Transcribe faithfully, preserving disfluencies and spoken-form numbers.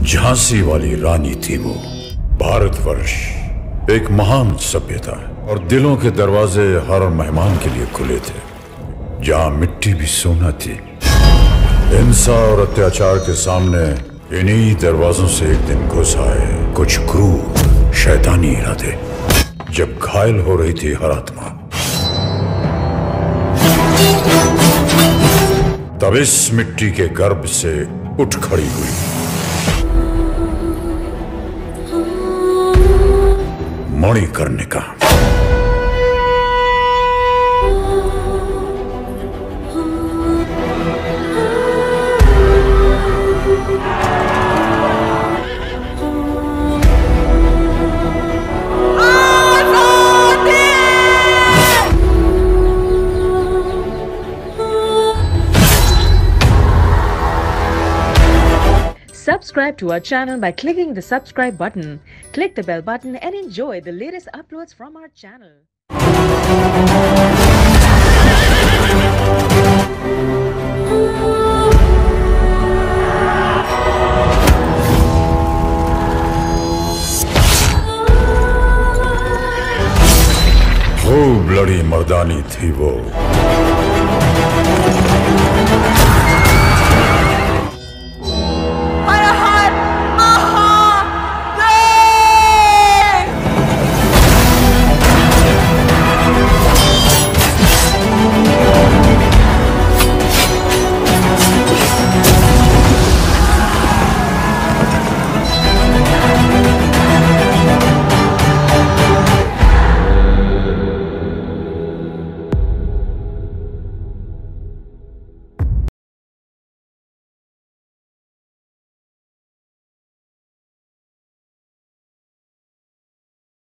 झांसी वाली रानी थी वो। भारतवर्ष एक महान सभ्यता और दिलों के दरवाजे हर मेहमान के लिए खुले थे। जहां मिट्टी भी सोना थी। हिंसा और अत्याचार के सामने इन्हीं दरवाजों से एक दिन घुस आए कुछ क्रूर शैतानी इरादे। जब घायल हो रही थी हर आत्मा, तब इस मिट्टी के गर्भ से उठ खड़ी हुई Manikarnika. Subscribe to our channel by clicking the subscribe button. Click the bell button and enjoy the latest uploads from our channel. खूब लड़ी मर्दानी थी वो।